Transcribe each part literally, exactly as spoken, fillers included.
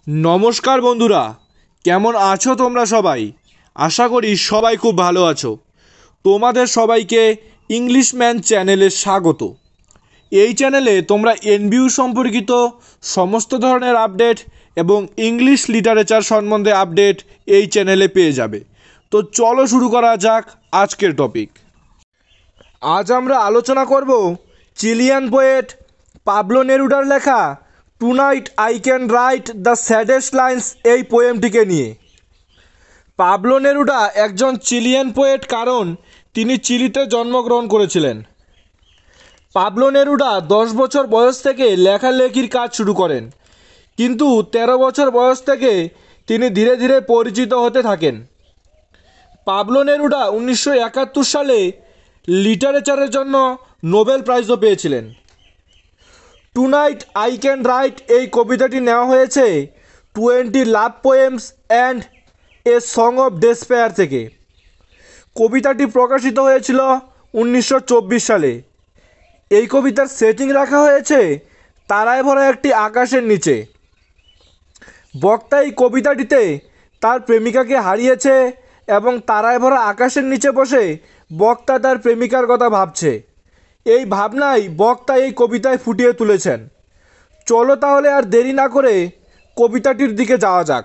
नमस्कार बंधुरा केमन आछो तोमरा सबाई आशा करी सबाई खूब भालो आछो। तोमादेर सबाइके इंग्लिश मैन चैनेले स्वागत। এই চ্যানেলে তোমরা এনবিইউ সম্পর্কিত সমস্ত ধরনের আপডেট এবং ইংলিশ লিটারেচার সম্বন্ধে আপডেট এই চ্যানেলে পেয়ে যাবে। তো চলো শুরু করা যাক আজকের টপিক। আজ আমরা আলোচনা করব চিলিয়ান পোয়েট পাবলো নেরুডার লেখা tonight I can write the saddest lines এই পোয়েমটিকে নিয়ে। পাবলো নেরুডা একজন চিলিয়ান পোয়েট, কারণ তিনি চিলিতে জন্মগ্রহণ করেছিলেন। পাবলো নেরুডা দশ বছর বয়স থেকে লেখালেখির কাজ শুরু করেন, কিন্তু তেরো বছর বয়স থেকে তিনি ধীরে ধীরে পরিচিত হতে থাকেন। পাবলো নেরুডা উনিশশো একাত্তর সালে লিটারেচারের জন্য নোবেল প্রাইজও পেয়েছিলেন। টুনাইট আই ক্যান রাইট এই কবিতাটি নেওয়া হয়েছে twenty love poems and a song of despair থেকে। কবিতাটি প্রকাশিত হয়েছিল উনিশশো চব্বিশ সালে। এই কবিতার সেটিং রাখা হয়েছে তারায় ভরা একটি আকাশের নিচে। বক্তা এই কবিতাটিতে তার প্রেমিকাকে হারিয়েছে এবং তারায় ভরা আকাশের নিচে বসে বক্তা তার প্রেমিকার কথা ভাবছে। এই ভাবনাই বক্তা এই কবিতায় ফুটিয়ে তুলেছেন। চলো তাহলে আর দেরি না করে কবিতাটির দিকে যাওয়া যাক।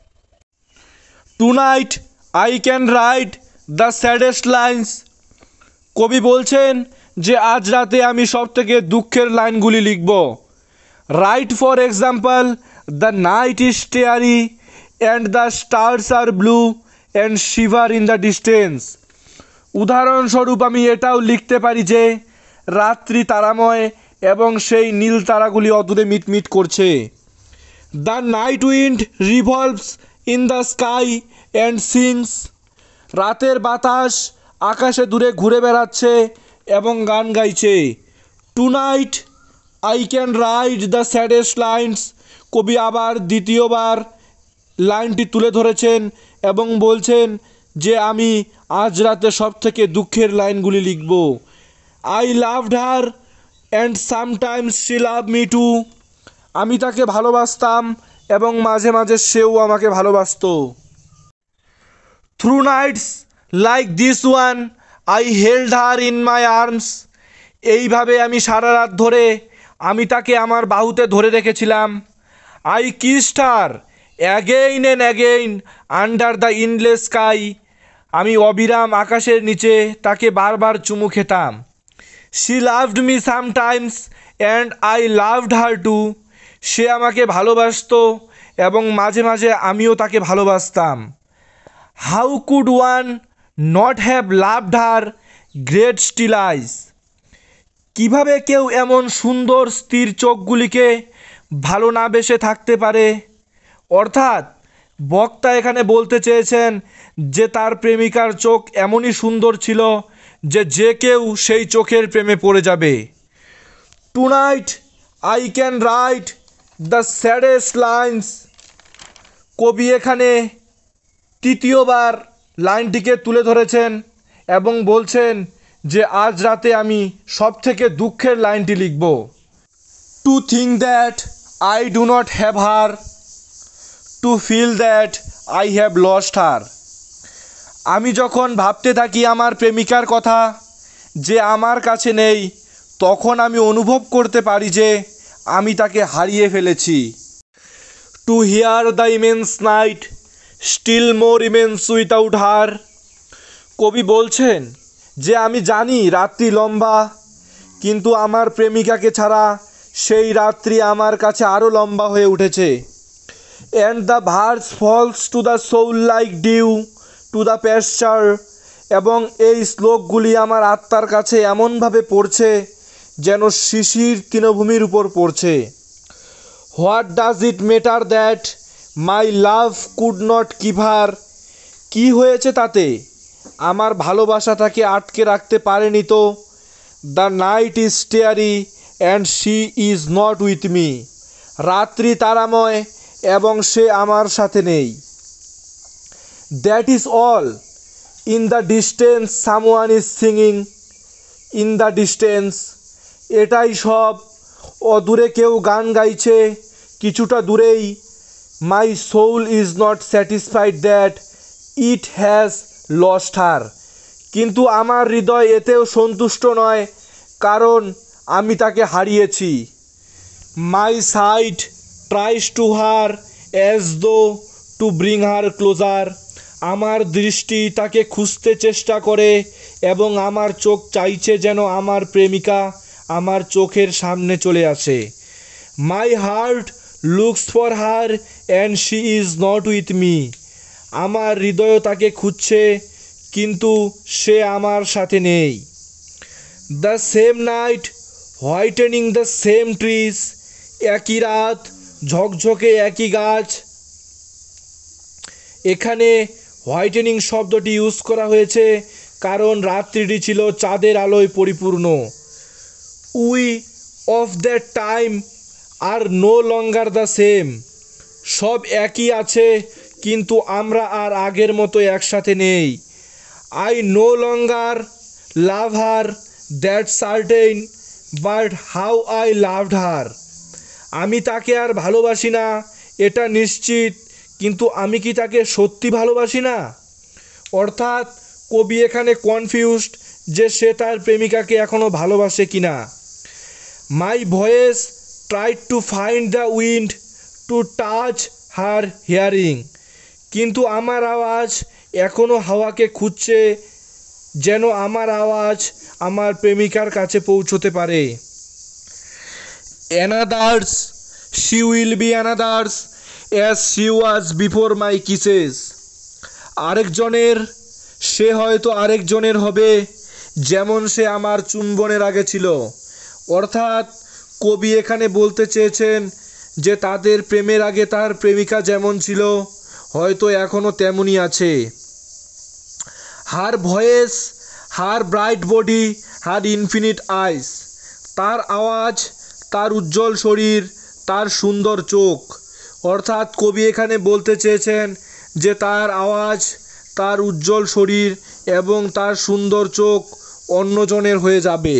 Tonight I can write the saddest lines. কবি বলছেন যে আজ রাতে আমি সব থেকে দুঃখের লাইনগুলি লিখব। Write for example, the night is starry and the stars are blue and shiver in the distance. উদাহরণস্বরূপ আমি এটাও লিখতে পারি যে রাত্রি তারাময় এবং সেই নীল তারাগুলি অদূরে মিটমিট করছে। The night wind revolves in the sky and sings. রাতের বাতাস আকাশে দূরে ঘুরে বেড়াচ্ছে এবং গান গাইছে। Tonight I can write the saddest lines. কবি আবার দ্বিতীয়বার লাইনটি তুলে ধরেছেন এবং বলছেন যে আমি আজ রাতে সব থেকে দুঃখের লাইনগুলি লিখব। I loved her and sometimes she love me too. আমি তাকে ভালোবাসতাম এবং মাঝে মাঝে সেও আমাকে ভালোবাসত। Through nights like this one I held her in my arms. এইভাবে আমি সারা রাত ধরে আমি তাকে আমার বাহুতে ধরে রেখেছিলাম। I kissed her again and again under the endless sky. আমি অবিরাম আকাশের নিচে তাকে বারবার চুমু খেতাম। She loved me sometimes and I loved her too. সে আমাকে ভালোবাসত এবং মাঝে মাঝে আমিও তাকে ভালোবাসতাম। How could one not have loved her great still eyes. কীভাবে কেউ এমন সুন্দর স্থির চোখগুলিকে ভালো না বেসে থাকতে পারে? অর্থাৎ বক্তা এখানে বলতে চেয়েছেন যে তার প্রেমিকার চোখ এমনই সুন্দর ছিল যে যে কেউ সেই চোখের প্রেমে পড়ে যাবে। Tonight I can write the saddest lines. কবি এখানে তৃতীয়বার লাইনটিকে তুলে ধরেছেন এবং বলছেন যে আজ রাতে আমি সব থেকে দুঃখের লাইনটি লিখব। To think that I do not have her, to feel that I have lost her. আমি যখন ভাবতে থাকি আমার প্রেমিকার কথা যে আমার কাছে নেই, তখন আমি অনুভব করতে পারি যে আমি তাকে হারিয়ে ফেলেছি। To hear the immense night still more immense without her. কবি বলছেন যে আমি জানি রাত্রি লম্বা, কিন্তু আমার প্রেমিকাকে ছাড়া সেই রাত্রি আমার কাছে আরও লম্বা হয়ে উঠেছে। And the verse falls to the soul like dew to the pasture. এবং এই শ্লোকগুলি আমার আত্মার কাছে এমনভাবে পড়ছে যেন শিশির তৃণভূমির উপর পড়ছে। What does it matter that my love could not keep her. কী হয়েছে তাতে? আমার ভালোবাসা তাকে আটকে রাখতে পারেনি তো। The night is starry and she is not with me. রাত্রি তারাময় এবং সে আমার সাথে নেই। That is all. In the distance someone is singing in the distance. এটাই সব। অদূরে কেউ গান গাইছে, কিছুটা দূরেই my soul is not satisfied that it has lost her. কিন্তু আমার হৃদয় এতেও সন্তুষ্ট নয়, কারণ আমি তাকে হারিয়েছি। My sight tries to her as though to bring her closer. আমার দৃষ্টি তাকে খুঁজতে চেষ্টা করে এবং আমার চোখ চাইছে যেন আমার প্রেমিকা আমার চোখের সামনে চলে আসে। My heart looks for her and she is not with me. আমার হৃদয় তাকে খুঁজছে, কিন্তু সে আমার সাথে নেই। The same night whitening the same trees. একই রাত, ঝকঝকে একই গাছ। এখানে হোয়াইটেনিং শব্দটি ইউজ করা হয়েছে কারণ রাত্রিটি ছিল চাঁদের আলোয় পরিপূর্ণ। We of that time are no longer the same. সব একই আছে, কিন্তু আমরা আর আগের মতো একসাথে নেই। I no longer love her that certain, but how I loved her. আমি তাকে আর ভালোবাসি না, এটা নিশ্চিত, কিন্তু আমি কি তাকে সত্যি ভালোবাসি না? অর্থাৎ কবি এখানে কনফিউজড যে সে তার প্রেমিকাকে এখনও ভালোবাসে কি না। My voice tried to find the wind to touch her hearing. কিন্তু আমার আওয়াজ এখনও হাওয়াকে খুঁজছে যেন আমার আওয়াজ আমার প্রেমিকার কাছে পৌঁছতে পারে। Another's she will be another's as she was before my kisses. আরেকজনের, সে হয়তো আরেকজনের হবে যেমন সে আমার চুম্বনের আগে ছিল। অর্থাৎ কবি এখানে বলতে চেয়েছেন যে তাদের প্রেমের আগে তার প্রেমিকা যেমন ছিল হয়তো এখনও তেমনই আছে। Her voice, her bright body, her infinite eyes. তার আওয়াজ, তার উজ্জ্বল শরীর, তার সুন্দর চোখ। অর্থাৎ কবি এখানে বলতে চেয়েছেন যে তার আওয়াজ, তার উজ্জ্বল শরীর এবং তার সুন্দর চোখ অন্যজনের হয়ে যাবে।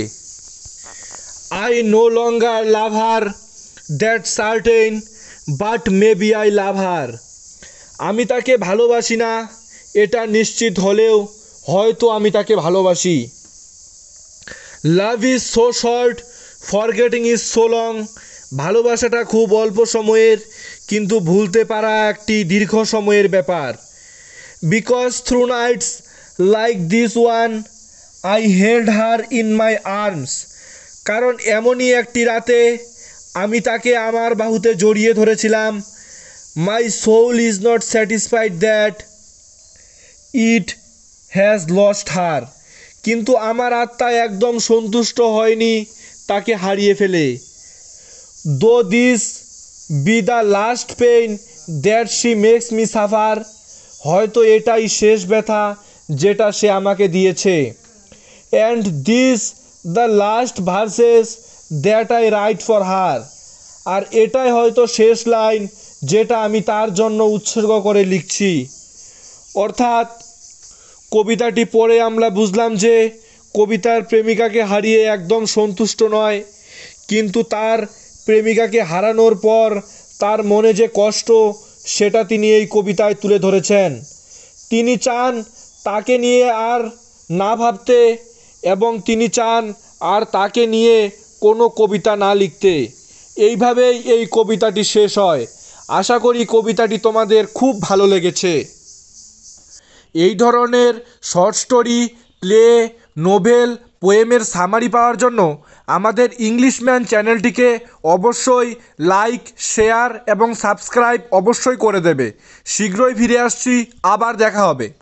I no longer love her that certain, but maybe I love her. আমি তাকে ভালোবাসি না, এটা নিশ্চিত হলেও হয়তো আমি তাকে ভালোবাসি। Love is so short, forgetting is so long. ভালোবাসাটা খুব অল্প সময়ের, কিন্তু ভুলতে পারা একটি দীর্ঘ সময়ের ব্যাপার। Because through nights like this one I held her in my arms. কারণ এমনই একটি রাতে আমি তাকে আমার বাহুতে জড়িয়ে ধরেছিলাম। My soul is not satisfied that it has lost her. কিন্তু আমার আত্মা একদম সন্তুষ্ট হয়নি তাকে হারিয়ে ফেলে। Though this be the last pain that she makes me suffer. হয়তো এটাই শেষ ব্যথা যেটা সে আমাকে দিয়েছে। And this the last verses that I write for her. আর এটাই হয়তো শেষ লাইন যেটা আমি তার জন্য উৎসর্গ করে লিখছি। অর্থাৎ কবিতাটি পড়ে আমরা বুঝলাম যে কবিতার প্রেমিকাকে হারিয়ে একদম সন্তুষ্ট নয়, কিন্তু তার প্রেমিকাকে হারানোর পর তার মনে যে কষ্ট সেটা তিনি এই কবিতায় তুলে ধরেছেন। তিনি চান তাকে নিয়ে আর না ভাবতে এবং তিনি চান আর তাকে নিয়ে কোনো কবিতা না লিখতে। এইভাবেই এই কবিতাটি শেষ হয়। আশা করি কবিতাটি তোমাদের খুব ভালো লেগেছে। এই ধরনের শর্ট স্টোরি, প্লে, নোভেল, পোয়েমের সামারি পাওয়ার জন্য আমাদের ইংলিশ ম্যান চ্যানেলটিকে অবশ্যই লাইক, শেয়ার এবং সাবস্ক্রাইব অবশ্যই করে দেবে। শীঘ্রই ফিরে আসছি, আবার দেখা হবে।